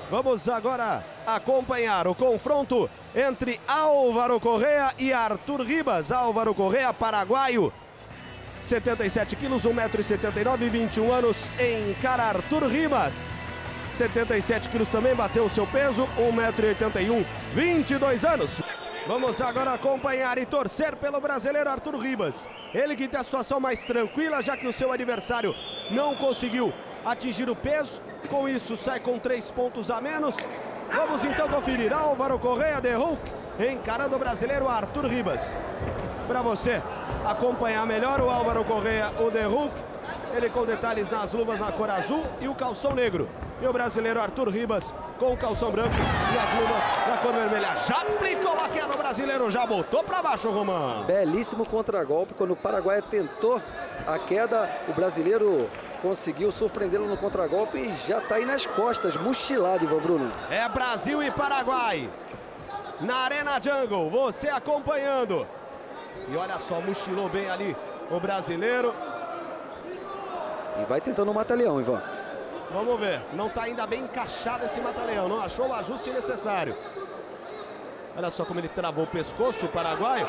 Vamos agora acompanhar o confronto entre Álvaro Correa e Arthur Ribas. Álvaro Correa, paraguaio, 77 quilos, 1,79 m, 21 anos, encara Arthur Ribas. 77 quilos também, bateu o seu peso, 1,81 m, 22 anos. Vamos agora acompanhar e torcer pelo brasileiro Arthur Ribas. Ele que tem a situação mais tranquila, já que o seu adversário não conseguiu atingir o peso. Com isso, sai com 3 pontos a menos. Vamos então conferir Álvaro Correa, The Hulk, encarando o brasileiro Arthur Ribas. Para você acompanhar melhor o Álvaro Correa, o The Hulk, ele com detalhes nas luvas na cor azul e o calção negro. E o brasileiro Arthur Ribas com o calção branco e as luvas na cor vermelha. Já aplicou a queda, o brasileiro já botou para baixo, Romão. Belíssimo contragolpe. Quando o paraguaio tentou a queda, o brasileiro conseguiu surpreendê-lo no contragolpe e já está aí nas costas, mochilado, Ivan Bruno. É Brasil e Paraguai na Arena Jungle, você acompanhando. E olha só, mochilou bem ali o brasileiro. E vai tentando o mata-leão, Ivan. Vamos ver, não está ainda bem encaixado esse mata-leão, não achou o ajuste necessário. Olha só como ele travou o pescoço, o paraguaio.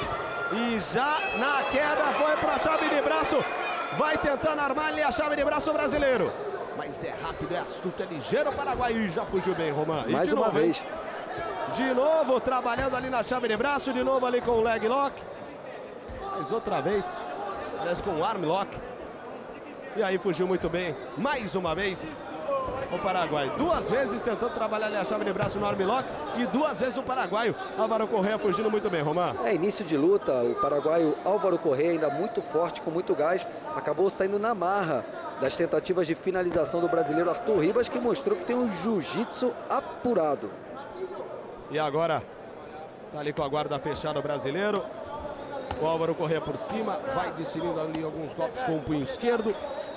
E já na queda foi para a chave de braço. Vai tentando armar ali a chave de braço brasileiro. Mas é rápido, é astuto, é ligeiro o paraguaio. E já fugiu bem, Romão. Mais uma vez. De novo, trabalhando ali na chave de braço. De novo ali com o leg lock. Mas outra vez, parece com o arm lock. E aí fugiu muito bem, mais uma vez, o paraguaio. 2 vezes tentando trabalhar ali a chave de braço no arm lock. E 2 vezes o paraguaio, Álvaro Correa, fugindo muito bem, Romão. É início de luta, o paraguaio Álvaro Correa, ainda muito forte, com muito gás, acabou saindo na marra das tentativas de finalização do brasileiro Arthur Ribas, que mostrou que tem um jiu-jitsu apurado. E agora, tá ali com a guarda fechada o brasileiro. O Álvaro Correa por cima, vai desferindo ali alguns golpes com o punho esquerdo.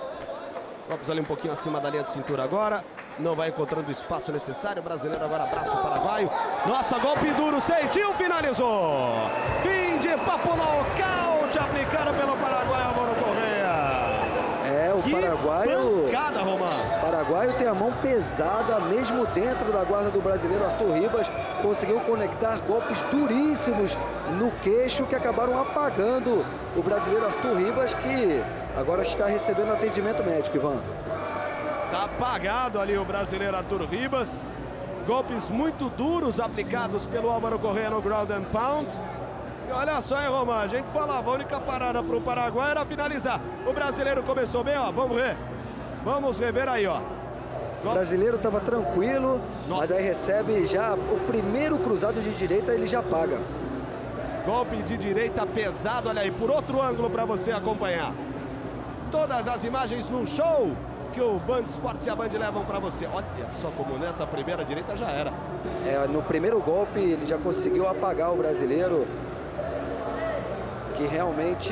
Golpes ali um pouquinho acima da linha de cintura agora. Não vai encontrando o espaço necessário. O brasileiro agora abraça o paraguaio. Nossa, golpe duro, sentiu, finalizou. Fim de papo, nocaute aplicado pelo paraguaio Álvaro Correa. É, o paraguaio... pancada, Romão. O paraguaio tem a mão pesada, mesmo dentro da guarda do brasileiro Arthur Ribas. Conseguiu conectar golpes duríssimos no queixo que acabaram apagando o brasileiro Arthur Ribas, que agora está recebendo atendimento médico, Ivan. Tá apagado ali o brasileiro Arthur Ribas. Golpes muito duros aplicados pelo Álvaro Correa no ground and pound. E olha só, hein, Romão, a gente falava, a única parada para o Paraguai era finalizar. O brasileiro começou bem, ó, vamos ver. Vamos rever aí, ó. O brasileiro estava tranquilo, mas aí recebe já o primeiro cruzado de direita, ele já paga. Golpe de direita pesado, olha aí, por outro ângulo para você acompanhar. Todas as imagens no show que o Band Esportes e a Band levam para você. Olha só como nessa primeira direita já era. É, no primeiro golpe ele já conseguiu apagar o brasileiro, que realmente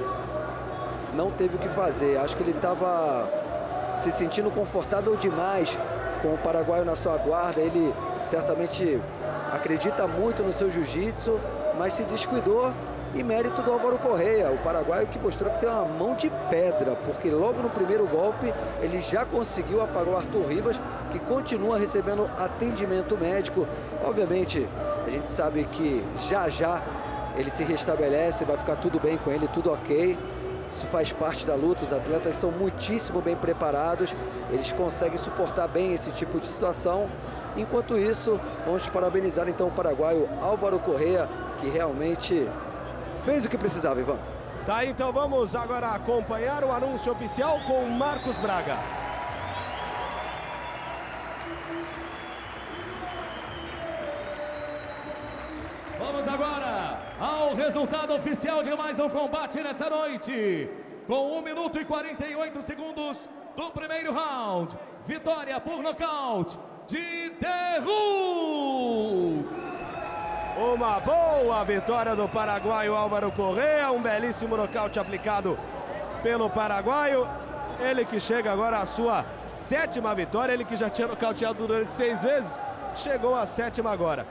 não teve o que fazer. Acho que ele estava se sentindo confortável demais com o paraguaio na sua guarda. Ele certamente acredita muito no seu jiu-jitsu, mas se descuidou. E mérito do Álvaro Correa, o paraguaio, que mostrou que tem uma mão de pedra, porque logo no primeiro golpe ele já conseguiu apagar o Arthur Ribas, que continua recebendo atendimento médico. Obviamente, a gente sabe que já já ele se restabelece, vai ficar tudo bem com ele, tudo ok. Isso faz parte da luta, os atletas são muitíssimo bem preparados, eles conseguem suportar bem esse tipo de situação. Enquanto isso, vamos parabenizar então o paraguaio Álvaro Correa, que realmente fez o que precisava, Ivan. Tá, então vamos agora acompanhar o anúncio oficial com Marcos Braga. Vamos agora ao resultado oficial de mais um combate nessa noite. Com 1 minuto e 48 segundos do primeiro round. Vitória por nocaute de The Hulk. Uma boa vitória do paraguaio Álvaro Correa. Um belíssimo nocaute aplicado pelo paraguaio. Ele que chega agora à sua 7ª vitória. Ele que já tinha nocauteado durante 6 vezes. Chegou à 7ª agora.